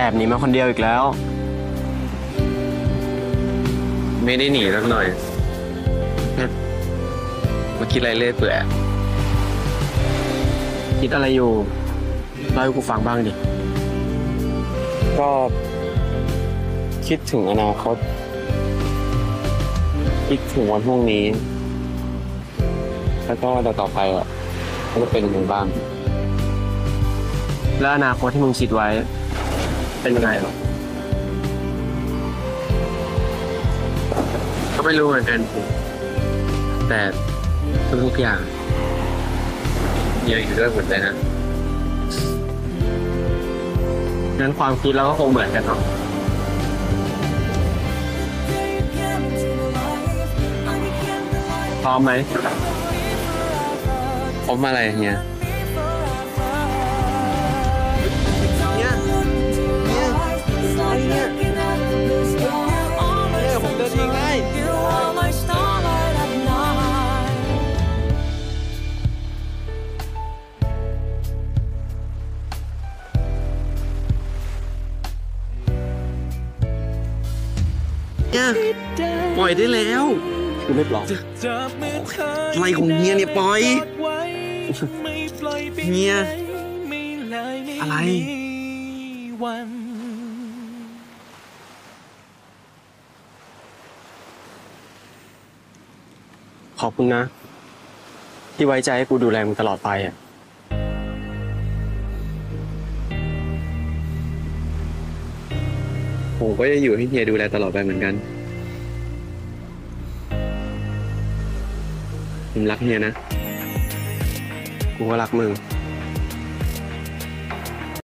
อบหนีมาคนเดียวอีกแล้วไม่ได้หนีสักหน่อยมาคิดอะไรเรื่อยเปื่อยคิดอะไรอยู่เล่าให้กูฟังบ้างดิก็คิดถึงอนาคตคิดถึงวันพรุ่งนี้แล้วก็วันต่อไปอ่ะมันจะเป็นยังไงบ้างแล้วอนาคตที่มึงคิดไว้เป็นยังไงหรอก็ไม่รู้เหมือนกันแต่ทุกอย่างยังอยู่ด้วยหมดเลยนะงั้นความคิดเราก็คงเหมือนกันเนาะพร้อมไหมพร้อมอะไรเนี่ยผมเดินเองได้ปล่อยได้แล้วกูไม่ปลอมอะไรของเฮียเนี่ยปล่อยเฮียอะไรขอบคุณนะที่ไว้ใจให้กูดูแลมึงตลอดไปอ่ะผมก็จะอยู่ให้เฮียดูแลตลอดไปเหมือนกันผมรักเฮียนะกูก็รักมึง